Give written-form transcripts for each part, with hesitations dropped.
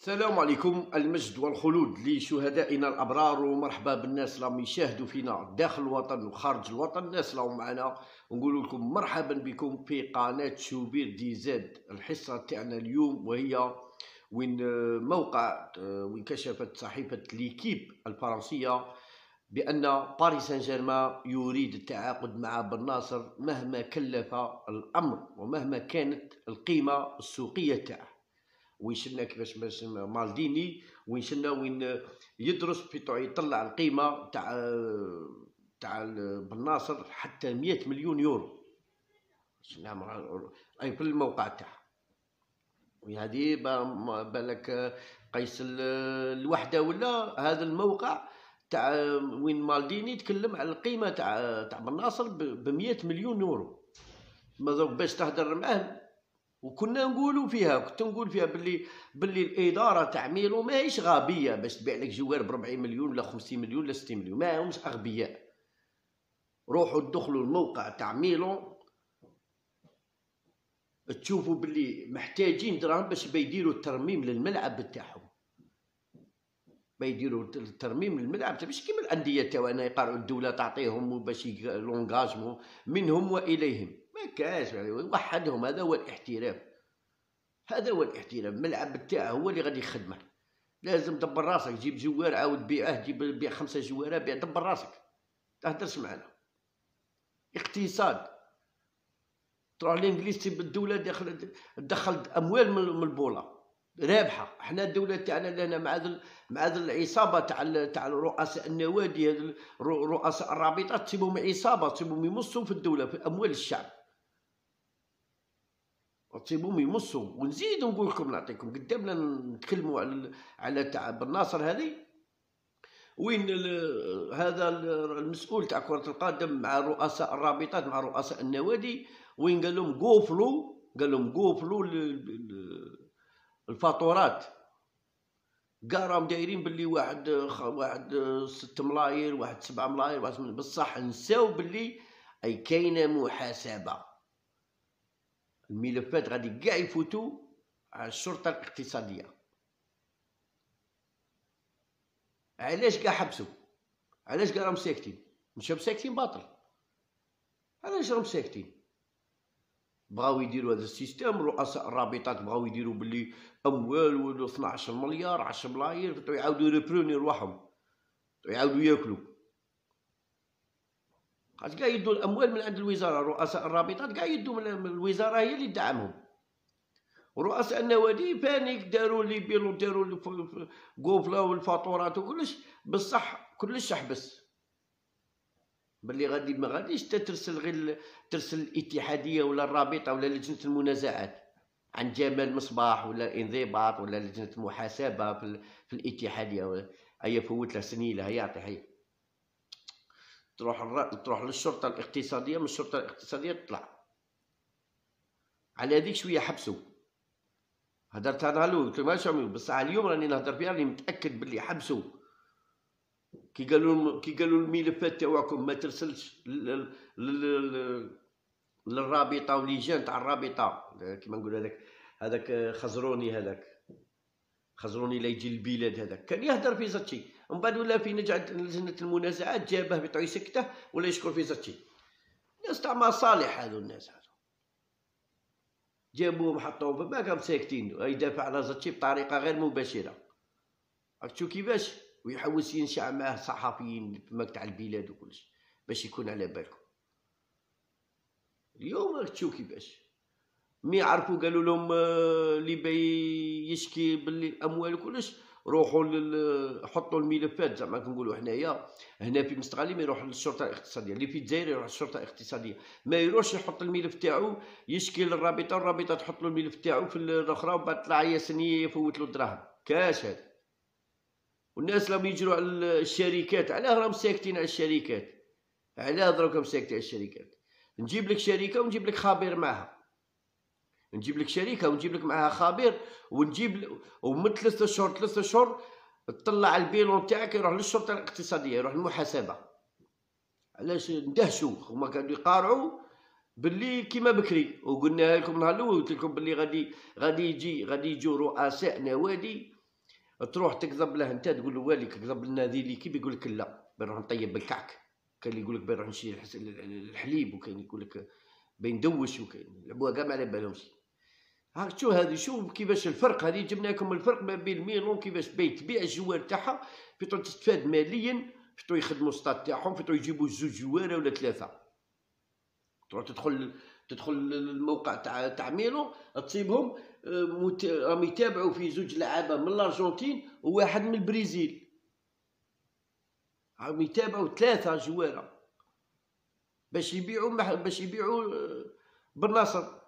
السلام عليكم، المجد والخلود لشهدائنا الأبرار، ومرحبا بالناس اللي يشاهدوا فينا داخل الوطن وخارج الوطن. الناس اللي معنا نقول لكم مرحبا بكم في قناة شوبير دي زد. الحصة تاعنا اليوم وهي وين موقع وين كشفت صحيفة ليكيب الفرنسية بأن باريس سان جيرمان يريد التعاقد مع بن ناصر مهما كلف الأمر ومهما كانت القيمة السوقية تاعه. وين شلنا كيفاش مالديني وين يدرس في يطلع القيمه تاع بن ناصر حتى 100 مليون يورو. شفنا اي في الموقع تاعها، وهذه بالك قيس الوحده ولا هذا الموقع تاع وين مالديني يتكلم على القيمه تاع بن ناصر ب 100 مليون يورو. باش تهدر معاه وكنا نقولوا فيها، كنت نقول فيها باللي الاداره تاع ميلو ماهيش غبيه باش تبيع لك جوار ب 40 مليون ولا 50 مليون ولا 60 مليون، ما همش اغبياء. روحوا دخلوا الموقع تاع ميلو تشوفوا باللي محتاجين دراهم باش يديروا الترميم للملعب تاعهم، بيديروا الترميم للملعب مش كيما الانديه تاعنا يقارعوا الدوله تعطيهم باش لونغاجمون منهم واليهم. ما كاش وحدهم. هذا هو الاحتراف، هذا هو الاحترام. الملعب تاعه هو اللي غادي يخدمه. لازم دبر راسك، جيب جوار عاود بيعه، بيع 5 جوارات، بيع. دبر راسك، تهدرش معنا. اقتصاد تروح الانجليز تجيب الدوله تدخل اموال من البوله رابحه. احنا الدوله تاعنا لنا مع العصابه تاع رؤساء النوادي، رؤساء الرابطات، تسيبهم عصابه، تسيبهم يمصوا في الدوله في اموال الشعب، تسيبهم يمصوا. ونزيد نقول لكم نعطيكم قدامنا نتكلموا على تاع بن ناصر هذه. وين هذا المسؤول تاع كرة القدم مع رؤساء الرابطات مع رؤساء النوادي، وين قال لهم قوفلوا الفاتورات. كاع راهم دايرين باللي واحد 6 ملاير، واحد 7 ملاير، واحد بصح نساو باللي اي كاينه محاسبه. الملفات غادي كاع يفوتوا على الشرطه الاقتصاديه. علاش كاع حبسوا؟ علاش كاع راهم ساكتين؟ مشاو ساكتين باطل. علاش راهم ساكتين؟ بغاو يديروا هذا السيستم. رؤساء الرابطات بغاو يديروا باللي اموال ولو 12 مليار 10 ملاير، يعاودوا يريبروني رواحهم، يعاودوا ياكلوا. خاطر كاع يدوا الاموال من عند الوزاره. رؤساء الرابطات كاع يدوا من الوزاره، هي اللي تدعمهم. ورؤساء النوادي بانيك، داروا لي بيلو، داروا قوفله والفاتورات وكلش، بصح كلش حبس. باللي غادي ما غاديش ترسل غير ترسل الاتحاديه ولا الرابطه ولا لجنه المنازعات عن جمال مصباح ولا انضباط ولا لجنه المحاسبه في الاتحاديه. هيا فوت له سنيله، هيا يعطي حي تروح للشرطه الاقتصاديه، من الشرطه الاقتصاديه تطلع. على هذيك شويه حبسوا. هدرت انا له قلت ماشي، بصح اليوم راني نهضر فيها، راني متاكد باللي حبسوا. كي قالوا الملفات تاعكم ما ترسلش للرابطه ولجان تاع الرابطه، كيما نقول هذاك خزروني لا يجي البلاد. هذاك كان يهدر في زاتشي، ومن بعد ولا في لجنه المنازعات جابه بطعي سكته ولا يشكر في زاتشي. ناس تاع مصالح هذو. الناس هذو جابوهم حطوهم ما كانوا ساكتين، يدافع على زاتشي بطريقه غير مباشره. راك تشوف كيفاش، ويحوس ينشع معاه صحفيين تاع البلاد وكلش باش يكون على بالكم. اليوم راك تشوف كيفاش مي عرفوا قالوا لهم اللي باي يشكي باللي الاموال وكلش روحوا حطوا الملفات. زعما كنقولوا حنايا هنا في مستغلي ما يروح للشرطه الاقتصاديه، اللي في الجزائر يروح للشرطه الاقتصاديه، ما يروحش يحط الملف تاعو يشكي للرابطه، والرابطه تحط له الملف تاعو في الاخرى، وبعد طلع هي سنيه يفوت له الدراهم. كاش هذا. والناس راهم يجروا على الشركات. علاه راهم ساكتين على الشركات؟ علاه دروكم ساكتين على الشركات؟ نجيب لك شركه ونجيب لك خبير معها، نجيب لك شركه ونجيب لك معها خبير، ومن 3 شهور تطلع البيلون تاعك يروح للشرطه الاقتصاديه، يروح للمحاسبه. علاش ندهشوا؟ هما كانوا يقارعوا باللي كيما بكري، وقلنا لكم نهار الاول، قلت لكم باللي غادي يجوا رؤساء نوادي تروح تكذب له انت، تقول له والي كذب لنا هذه ليكيب، يقول لك لا بنروح نطيب بالكعك، كاين اللي يقول لك بنروح نشري الحليب، وكاين يقول لك بندوش، وكاين يلعبوها كاع ما على بالهمش. هاك شو هذه، شوف كيفاش الفرق هذه، جبنا لكم الفرق ما بين ميلون كيفاش باين تبيع الجوار تاعها، فيطو تستفاد ماليا، فيطو يخدموا ستاد تاعهم، فيطو يجيبوا زوج جواره ولا ثلاثه. تروح تدخل الموقع تاع ميلون تصيبهم راهم يتابعوا في زوج لعابه من الارجنتين وواحد من البرازيل، راهم يتابعوا ثلاثه جواره باش يبيعوا بالنصر.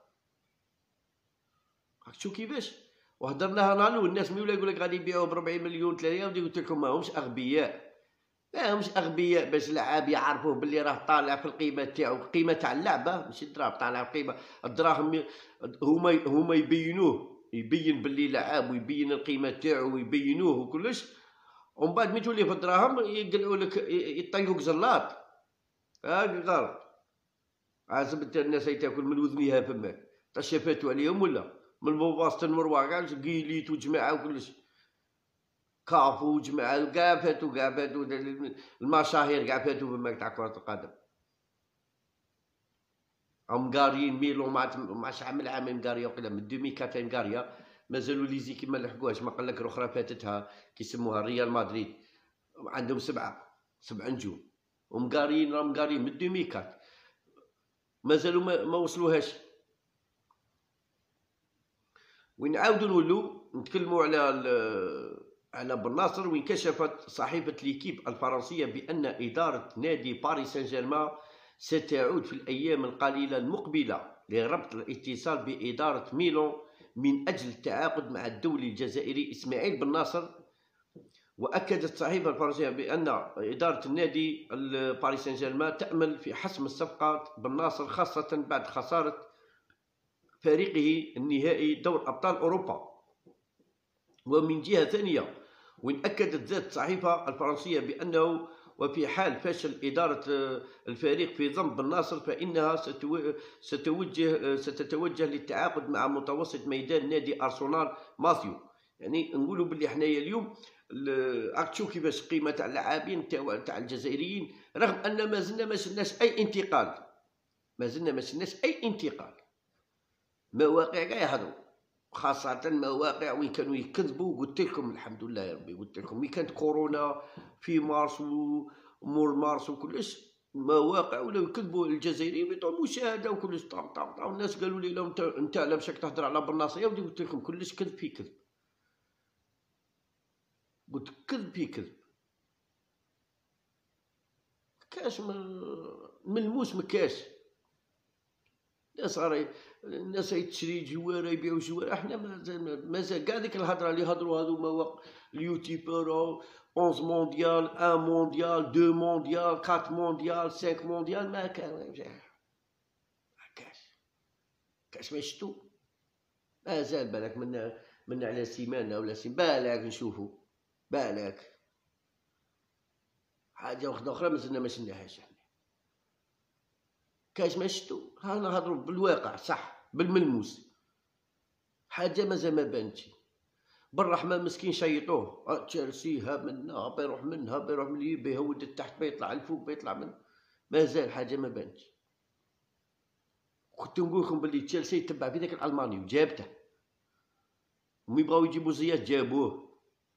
شو كيفاش، وهضرناها نالو الناس ملي يقول لك غادي يبيعوه ب 40 مليون 3، قلت لكم ماهمش اغبياء، ماهمش اغبياء باش لعاب يعرفوه باللي راه طالع في القيمه تاعو، القيمه تاع اللعبه ماشي الدراهم، طالع في القيمه، الدراهم هما يبينوه، يبين باللي لعاب ويبين القيمه تاعو ويبينوه وكلش، ومن بعد ملي تولي في الدراهم يقلعوا لك يطيقوك زلاط. هاك غلط، عازم انت الناس تاكل من وذنيها فماك، تشافاتوا عليهم ولا من بواسطة المروع كاع قيليت وجماعة وكلش، كافو وجماعة كاع فاتو المشاهير كاع فاتو فماك تاع كرة القدم. هم قاريين ميلون مع شحال من عام مقارية، وقيلا من 2004 مقارية، مازالوا لي زيكيب ما لحقوهاش، ما قالك الاخرى فاتتها كيسموها ريال مدريد، عندهم سبعة نجوم ومقاريين، راهم مقاريين من 2004 مازالوا ما وصلوهاش. ونعاودو نولو نتكلموا على بالناصر، وين كشفت صحيفة ليكيب الفرنسية بأن إدارة نادي باريس سان جيرمان ستعود في الأيام القليلة المقبلة لربط الاتصال بإدارة ميلون من أجل التعاقد مع الدولي الجزائري إسماعيل بالناصر. وأكدت الصحيفة الفرنسية بأن إدارة النادي باريس سان جيرمان تأمل في حسم الصفقات بالناصر، خاصة بعد خسارة فريقه النهائي دور أبطال أوروبا. ومن جهة ثانية، وإن أكدت ذات الصحيفة الفرنسية بأنه وفي حال فشل إدارة الفريق في ضم بالناصر فإنها ستتوجه للتعاقد مع متوسط ميدان نادي أرسنال ماثيو. يعني نقولوا باللي حنايا اليوم راك تشوف كيفاش قيمة تاع اللاعبين تاع الجزائريين، رغم أن ما زلنا ما شفناش أي انتقال، مواقع كاع يهضروا، خاصة مواقع وين كانوا يكذبوا. قلت لكم الحمد لله يا ربي، قلت لكم ملي كانت كورونا في مارس ومور مارس وكلش، مواقع ولاو يكذبوا الجزائريين بيعطوا مشاهدة وكلش طام والناس قالوا لي لا انت لا مشاك تهضر على بالناصر، يا ودي قلت لكم كلش كذب في كذب، قلت كذب في كذب، كاش ملموس مكاش. الناس تشري جواره يبيعوا جواره، احنا مازال كاع ديك الهضره اللي هضروا هذو مواقع اليوتيوبر 11 مونديال 1 مونديال 2 مونديال 4 مونديال 5 مونديال، ما كان كاش ما شفتو، مازال بالك من على سيمانه ولا بالك نشوفوا، بالك حاجه واحده اخرى مازلنا ما شفناهاش. كاش ما شفتو، ها نهضروا بالواقع صح، بالملموس، حاجه مازال ما بانتش. بالرحمه مسكين شيطوه، تشيلسي ها منها بيروح منها بيروح من بيهود التحت بيطلع الفوق بيطلع من، مازال حاجه ما بانتش. كنت نقول لكم باللي تشيلسي يتبع في ذاك الالماني وجابته، ومي بغاو يجيبوا زياد جابوه،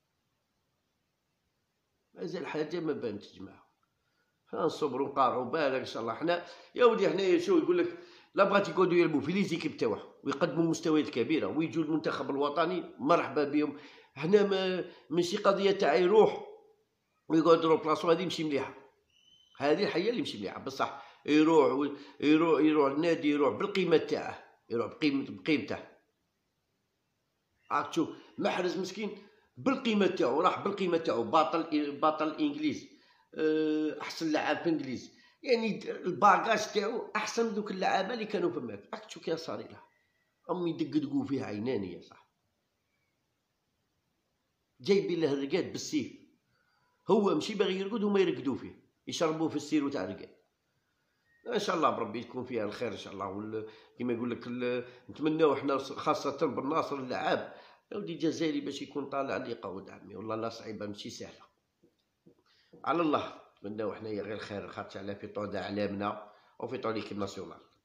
مازال حاجه ما بانتش جماعه. نصبروا نقارعوا، بالك ان شاء الله. حنا يا ودي حنايا شو يقول لك، لا بغات يقعدوا يلعبوا في لي زيكيب تاعهم ويقدموا مستويات كبيره ويجوا المنتخب الوطني، مرحبا بهم. حنا ماشي قضيه تاع يروح ويقعد يروح بلاصتو، هذه ماشي مليحه، هذه الحياه اللي ماشي مليحه بصح. يروح النادي، يروح بالقيمه تاعه، يروح بقيمته. راك تشوف محرز مسكين بالقيمه تاعو، راح بالقيمه تاعو، باطل الانجليز، احسن لاعب في الانجليز، يعني الباكاج تاعو احسن من دوك اللعابه اللي كانوا فماك. راك تشوف كي صار له امي يدقدقوا فيه عيناني يا صاحبي، جايبين له الرقاد بالسيف، هو ماشي باغي يرقد هما يرقدوا فيه، يشربوا في السيرو تاع الرقاد. ان شاء الله بربي يكون فيها الخير ان شاء الله. كما يقول لك نتمناو احنا خاصه بالناصر اللعاب يا ولدي جزائري باش يكون طالع لقاود عمي والله لا صعيبه ماشي سهله. على الله نتمناو حنايا غير خير، خاطر على في طون اعلامنا وفي طون ليكيب ناسيونال.